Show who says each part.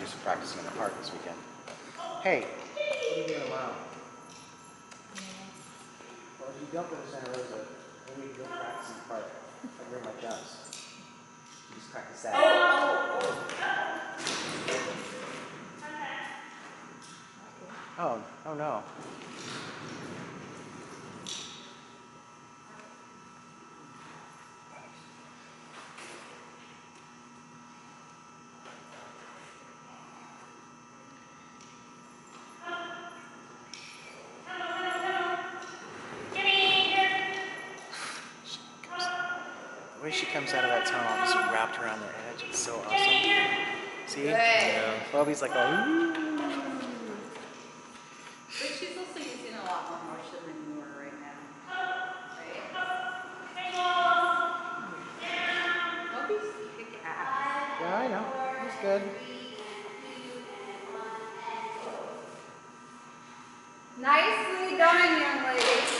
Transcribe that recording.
Speaker 1: just practicing in the park this weekend. Hey, what are you doing tomorrow? Well, if you don't go to Santa Rosa, maybe you can go practice in the park. I bring my jumps. You just practice that. Oh no. The way she comes out of that tunnel, just wrapped around the edge, it's so awesome. See?
Speaker 2: Yeah.
Speaker 1: Bobby's like, oh.
Speaker 2: But she's also using a lot more motion than you are right now. Right? Bobby's kick ass.
Speaker 1: Yeah, I know. He's good.
Speaker 2: Nicely done, young lady.